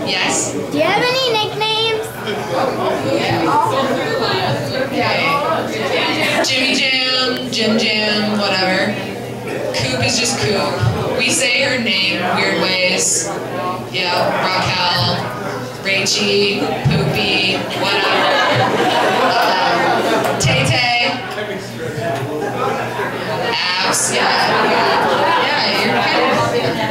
Yes. Do you have any nicknames? Jimmy Jam, Jim Jam, whatever. Coop is just Coop. We say her name weird ways. Yeah, Raquel, Rachie, Poopy, whatever. Tay Tay. Abs, yeah, you're kind of.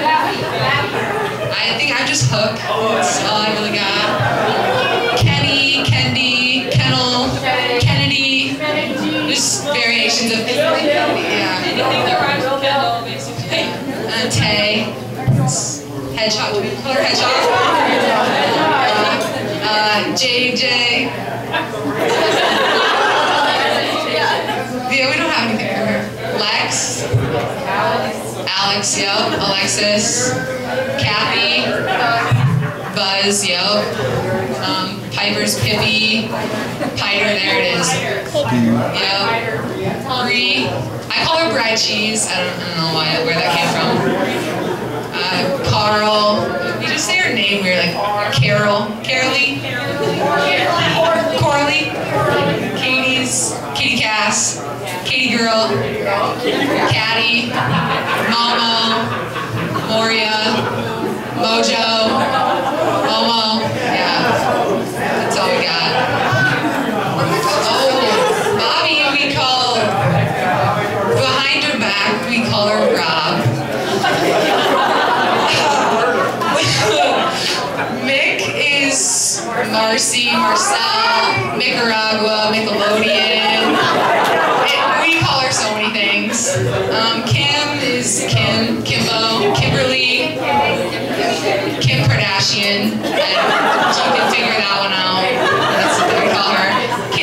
I think I'm just Hook. That's all I really got. Kenny, Kendi, Kennel, Kennedy. Just variations of yeah. Anything that rhymes with Kendall, basically. Tay. Hedgehog. Do we call her Hedgehog? JJ. Yeah, we don't have anything for her. Lex. Alex, yep. Alexis. Kathy. Buzz, yep. Piper's Pippi. Piter, there it is. Yep. Bree. I call her Bride Cheese. I don't know where that came from. Carl. We just say her name weird, like Carol. Carolee. Corley. Katie's. Katie Cass. Katie Girl. Caddy. Momo. Moria. Mojo. Momo. Yeah. That's all we got. Oh, Bobby, we call, behind her back, we call her Rob. Mick is Marcy, Marcel, Nicaragua, Nickelodeon. We call her so many things. Kim is Kim, Kimbo, Kimberly, Kim Kardashian. And you can figure that one out. That's what we call her.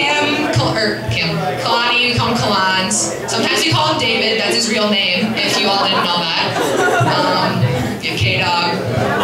Kalani, we call him Kalans. Sometimes we call him David, that's his real name, if you all didn't know that. K-Dog.